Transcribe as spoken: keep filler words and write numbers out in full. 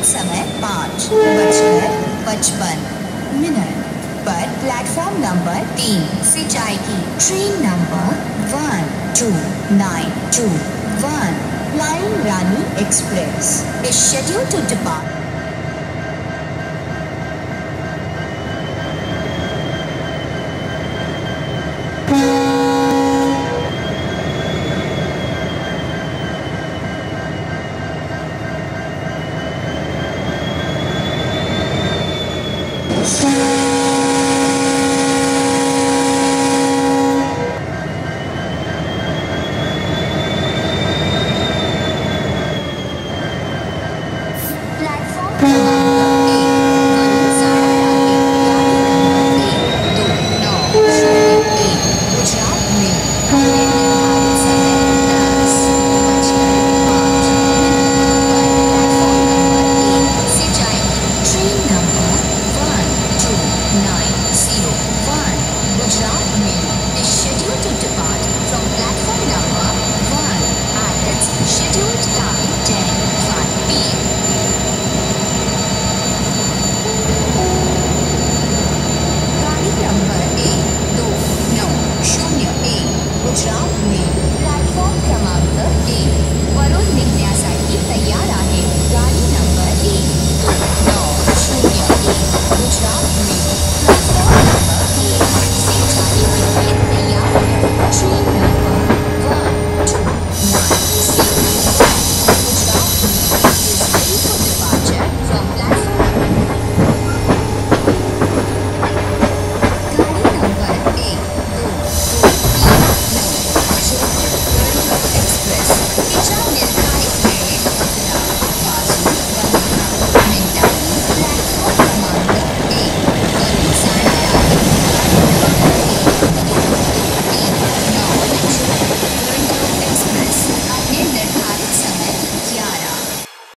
समय पाँच बजकर पचपन मिनट पर प्लेटफॉर्म नंबर तीन से जाएगी train number one two nine two one line Rani express is scheduled to depart